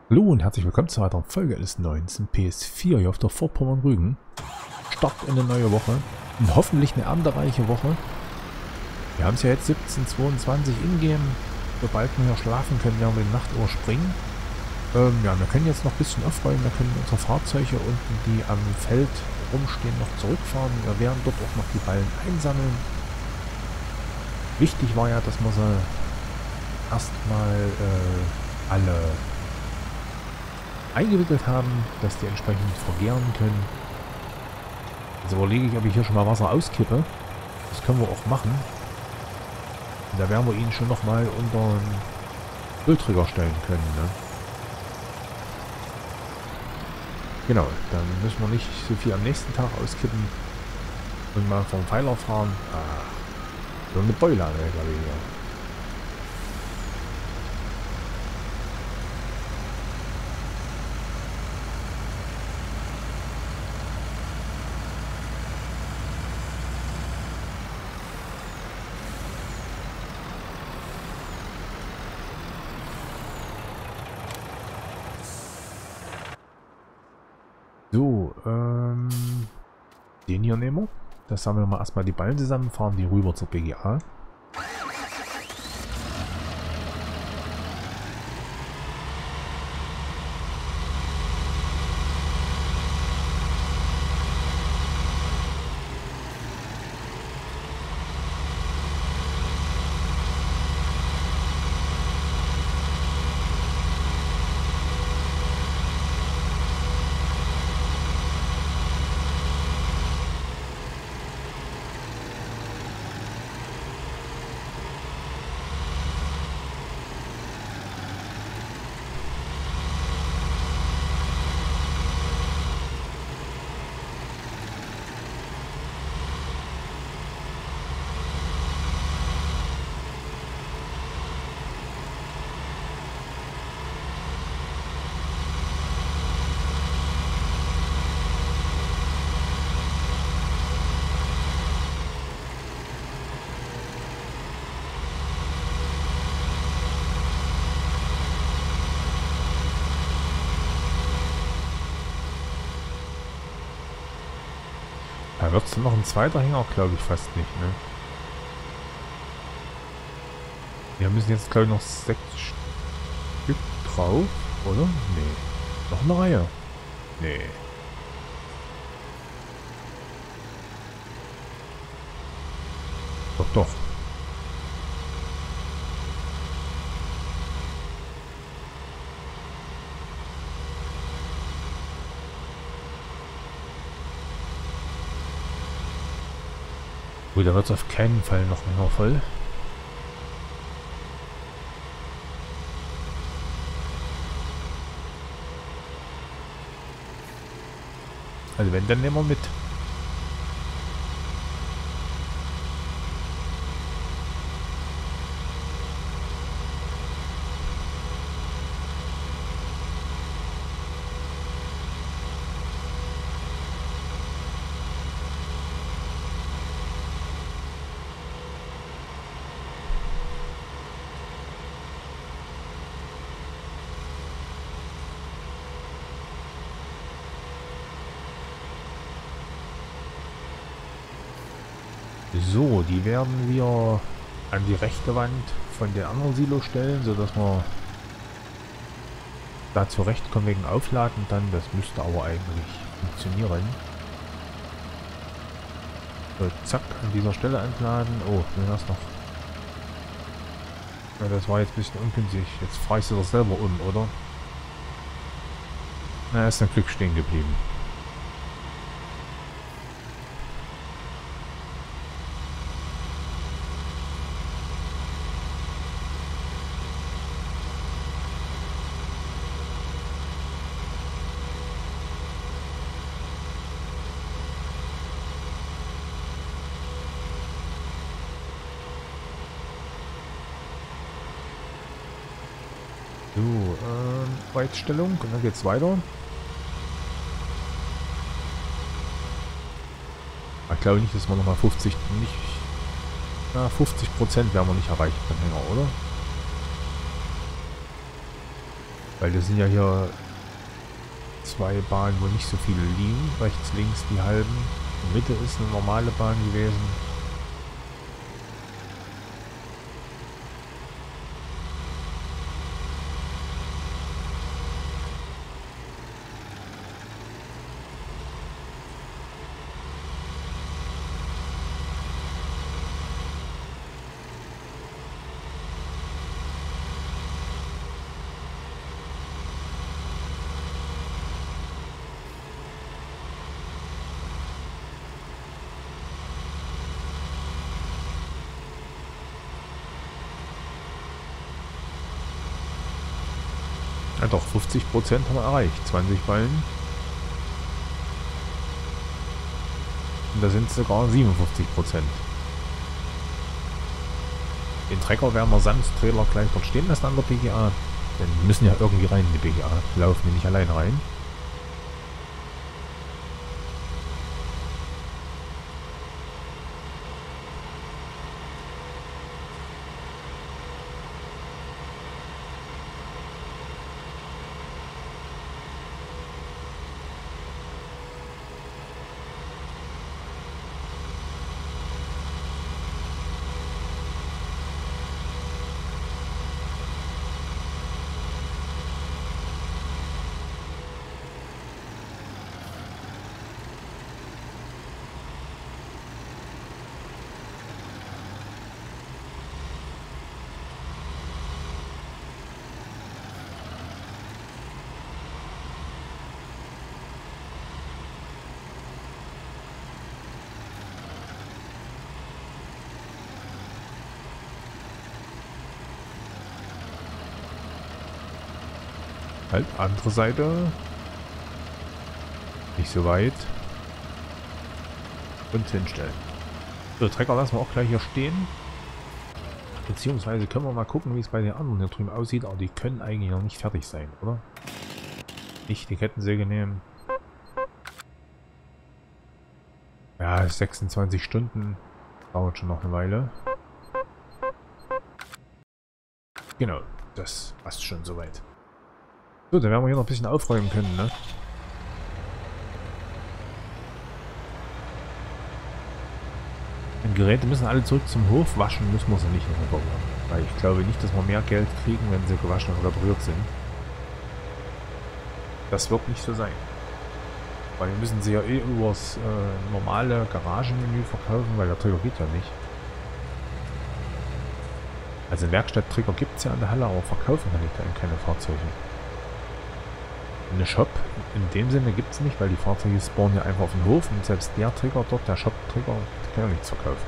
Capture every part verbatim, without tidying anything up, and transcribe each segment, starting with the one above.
Hallo und herzlich willkommen zu einer weiteren Folge Alice neunzehn P S vier hier auf der Vorpommern-Rügen. Start in eine neue Woche und hoffentlich eine erntereiche Woche. Wir haben es ja jetzt siebzehn Uhr zweiundzwanzig in-game. Sobald wir hier schlafen können, werden wir die Nacht überspringen. Ähm, ja, wir können jetzt noch ein bisschen aufräumen. Wir können unsere Fahrzeuge unten, die am Feld rumstehen, noch zurückfahren. Wir werden dort auch noch die Ballen einsammeln. Wichtig war ja, dass wir sie erstmal äh, alle eingewickelt haben, dass die entsprechend vergären können. Jetzt überlege ich, ob ich hier schon mal Wasser auskippe. Das können wir auch machen. Und da werden wir ihn schon nochmal unter einen Ölträger stellen können. Ne? Genau, dann müssen wir nicht so viel am nächsten Tag auskippen und mal vom Pfeiler fahren. Ah, so eine Beule, glaube ich, hier. So, ähm, den hier nehmen wir. Das sammeln wir erstmal die Ballen zusammen, fahren die rüber zur B G A. Da wird es noch ein zweiter Hänger, glaube ich, fast nicht, ne? Wir müssen jetzt, glaube ich, noch sechs Stück drauf, oder? Nee. Noch eine Reihe? Nee. Doch, doch. Gut, da wird es auf keinen Fall noch länger voll. Also wenn, dann nehmen wir mit. So, die werden wir an die rechte Wand von den anderen Silo stellen, sodass wir da zurechtkommen wegen Aufladen dann. Das müsste aber eigentlich funktionieren. So, zack, an dieser Stelle entladen. Oh, wenn das noch... Ja, das war jetzt ein bisschen ungünstig. Jetzt fahre ich sie doch selber um, oder? Na, ist ein Glück stehen geblieben. So, ähm, Weitstellung und dann geht's weiter. Ich glaube nicht, dass wir nochmal fünfzig, nicht, na, fünfzig Prozent werden wir nicht erreichen beim Hänger, oder? Weil das sind ja hier zwei Bahnen, wo nicht so viele liegen. Rechts, links die halben. In der Mitte ist eine normale Bahn gewesen. Ja doch, fünfzig Prozent haben wir erreicht. zwanzig Ballen. Und da sind es sogar siebenundfünfzig Prozent. Den Trecker werden wir samt Trailer gleich dort stehen lassen an der P G A. Denn die müssen ja irgendwie rein in die P G A. Laufen die nicht alleine rein. Halt, andere Seite. Nicht so weit. Und hinstellen. So, Trecker lassen wir auch gleich hier stehen. Beziehungsweise können wir mal gucken, wie es bei den anderen hier drüben aussieht. Aber die können eigentlich noch nicht fertig sein, oder? Nicht die Kettensäge nehmen. Ja, sechsundzwanzig Stunden. Dauert schon noch eine Weile. Genau, das passt schon soweit. So, dann werden wir hier noch ein bisschen aufräumen können, ne? Die Geräte müssen alle zurück zum Hof. Waschen müssen wir sie nicht noch reparieren. Weil ich glaube nicht, dass wir mehr Geld kriegen, wenn sie gewaschen und repariert sind. Das wird nicht so sein. Weil wir müssen sie ja eh übers äh, normale Garagenmenü verkaufen, weil der Trigger geht ja nicht. Also einen Werkstatt-Trigger gibt es ja an der Halle, aber verkaufen kann ich da eben keine Fahrzeuge. Eine Shop in dem Sinne gibt es nicht, weil die Fahrzeuge spawnen ja einfach auf den Hof und selbst der Trigger dort, der Shop-Trigger, kann ja nichts verkaufen.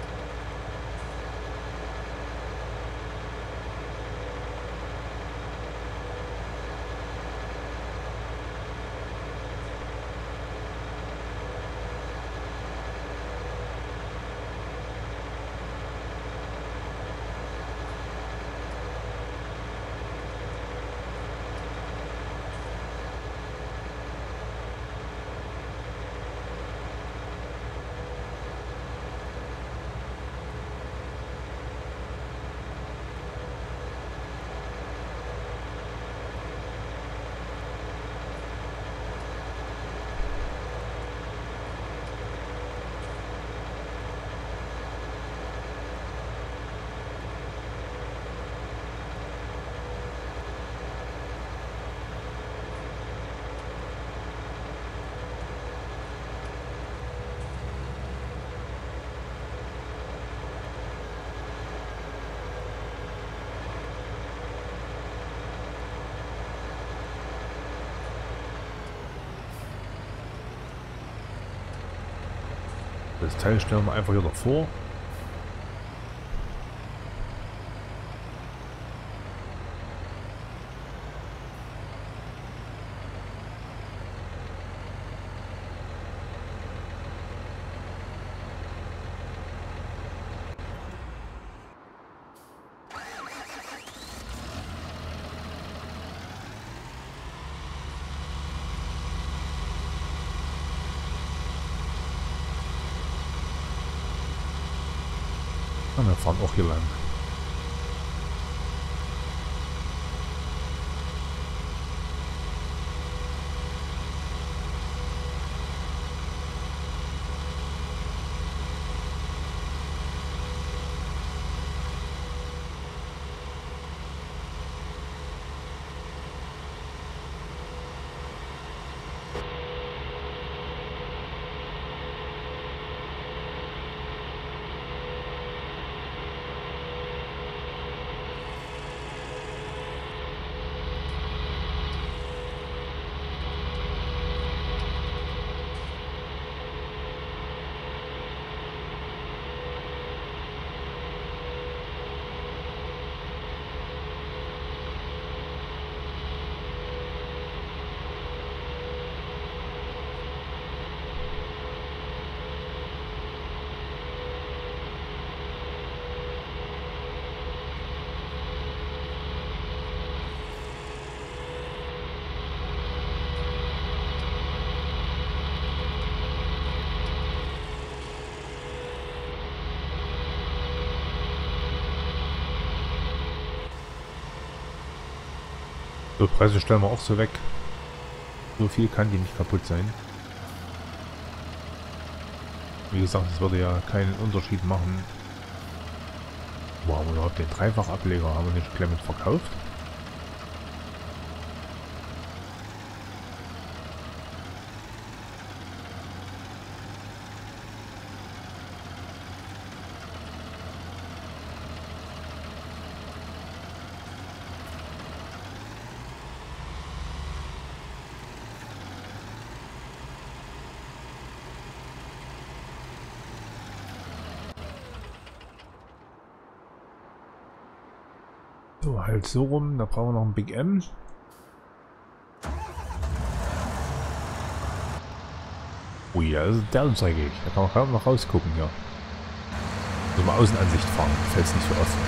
Das Teil stellen wir einfach hier davor. Und wir fahren auch hier lang. So, Preise stellen wir auch so weg. So viel kann die nicht kaputt sein. Wie gesagt, es würde ja keinen Unterschied machen. Wo haben wir überhaupt den Dreifachableger? Haben wir nicht gleich mit verkauft? So, halt so rum, da brauchen wir noch ein Big M. Ui, also der ist dreckig. Da kann man kaum noch rausgucken hier. So mal Außenansicht fahren, fällt es nicht so oft.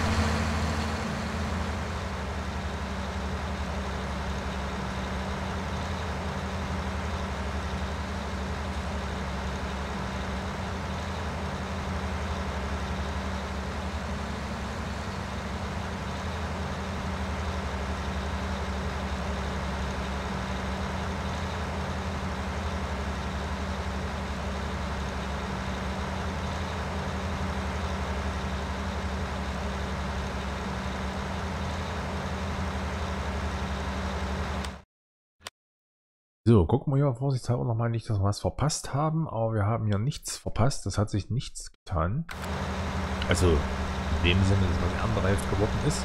So, gucken wir hier vorsichtshalber nochmal nicht, dass wir was verpasst haben, aber wir haben ja nichts verpasst, das hat sich nichts getan. Also in dem Sinne, dass was andere Hälfte geworden ist.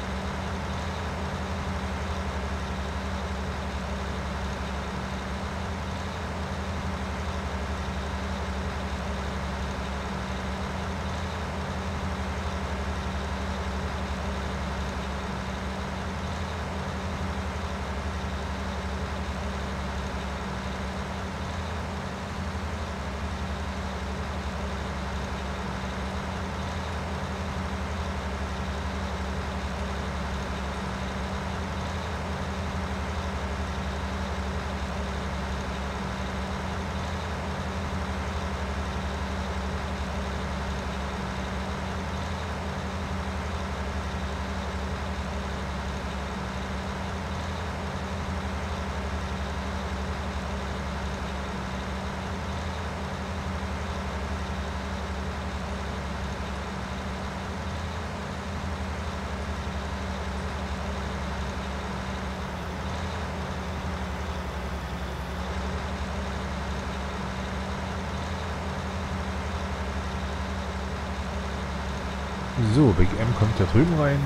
So, Big M kommt da drüben rein.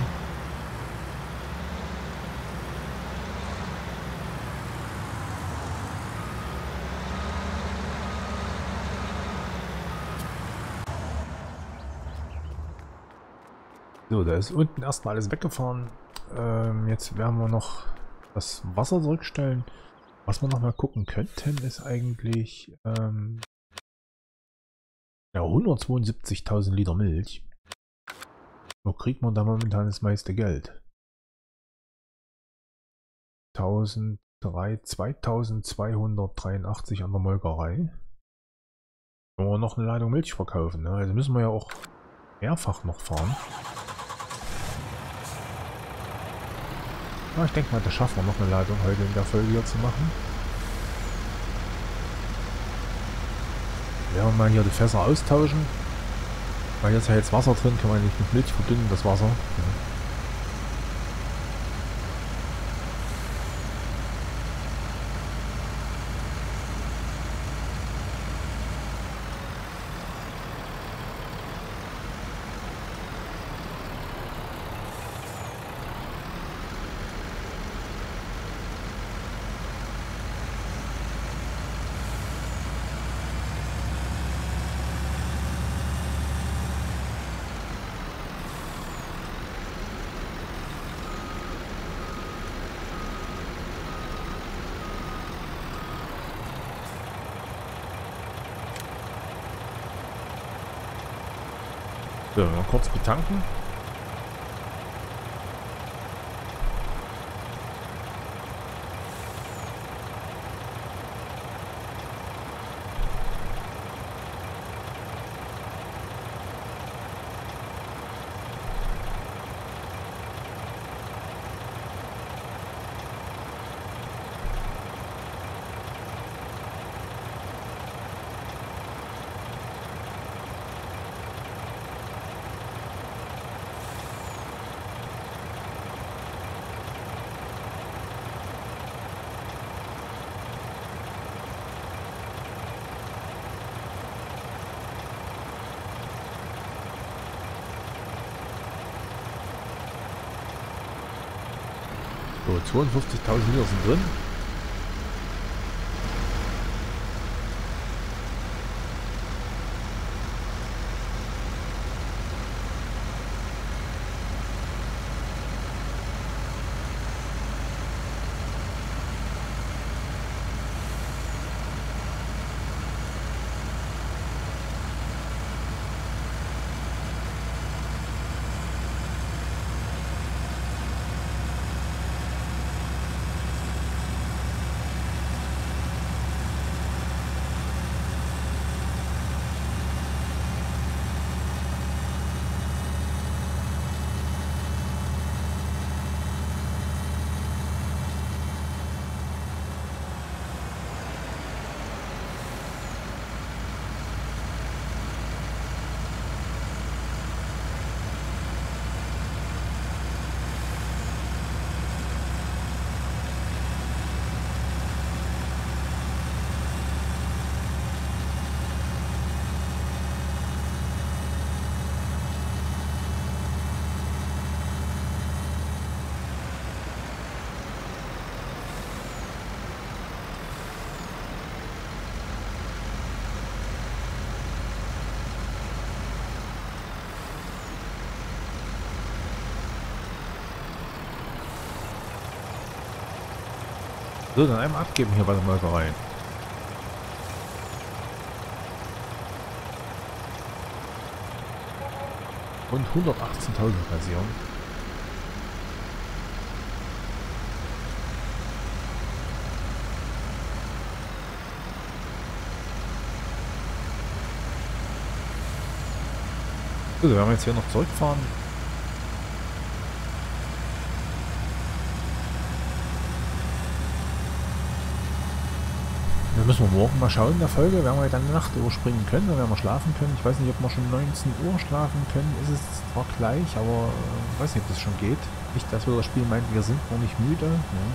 So, da ist unten erstmal alles weggefahren. Ähm, jetzt werden wir noch das Wasser zurückstellen. Was wir noch mal gucken könnten, ist eigentlich ähm, ja, hundertzweiundsiebzigtausend Liter Milch. Wo kriegt man da momentan das meiste Geld? zweitausendzweihundertdreiundachtzig an der Molkerei. Wenn wir noch eine Ladung Milch verkaufen, ne? Also müssen wir ja auch mehrfach noch fahren. Ja, ich denke mal, das schaffen wir noch eine Ladung heute in der Folge hier zu machen. Werden wir mal hier die Fässer austauschen. Weil hier ist ja jetzt Wasser drin, kann man nicht mit Milch verdünnen, das Wasser. Ja. So, mal kurz betanken. So, zweiundfünfzigtausend Liter sind drin. So, dann einmal abgeben hier bei der Molkerei. Und hundertachtzehntausend passieren. So, wir werden jetzt hier noch zurückfahren. Da müssen wir morgen mal schauen in der Folge, werden wir dann eine Nacht überspringen können, dann werden wir schlafen können. Ich weiß nicht, ob wir schon neunzehn Uhr schlafen können, ist es zwar gleich, aber ich äh, weiß nicht, ob das schon geht. Nicht, dass wir das Spiel meinen, wir sind noch nicht müde. Ja.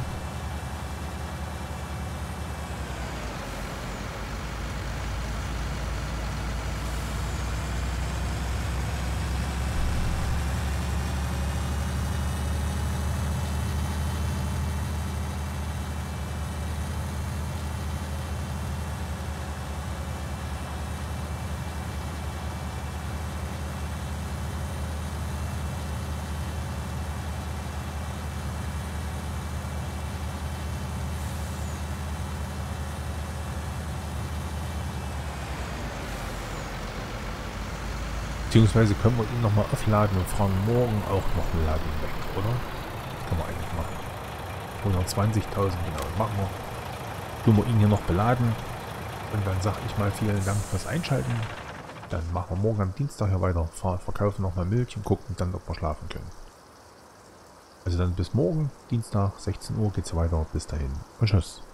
Beziehungsweise können wir ihn nochmal aufladen und fahren morgen auch noch eine Ladung weg, oder? Können wir eigentlich machen. hundertzwanzigtausend, genau, machen wir. Tun wir ihn hier noch beladen. Und dann sage ich mal vielen Dank fürs Einschalten. Dann machen wir morgen am Dienstag hier weiter. Fahr, verkaufen nochmal Milch und gucken dann, ob wir schlafen können. Also dann bis morgen, Dienstag, sechzehn Uhr geht es weiter. Bis dahin und tschüss.